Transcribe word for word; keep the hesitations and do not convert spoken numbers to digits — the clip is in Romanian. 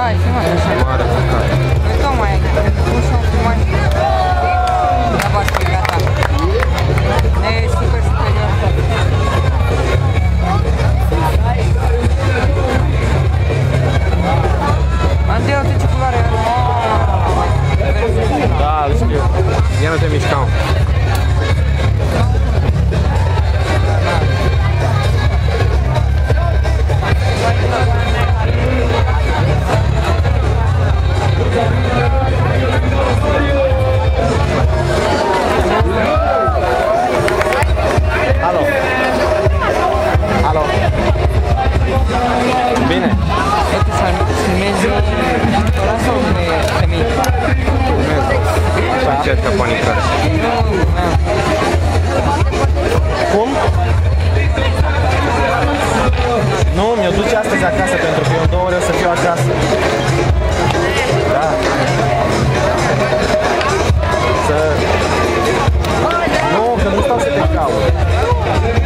Da, e filmat așa. Mare păcat. Păi tocmai, nu știu cum mai la bască, gata. E super superior. Andrei, uite ce culoare are. Da, îl știu. Ia nu te mișcam. Alo. Alo. Bine. Uite să filmezi ăla sau femei? Să încerc că panicat. Cum? Nu, mi-o duce astăzi acasă pentru că eu în două ore o să fiu acasă. Da. Să... Nu, că nu stau să te caut.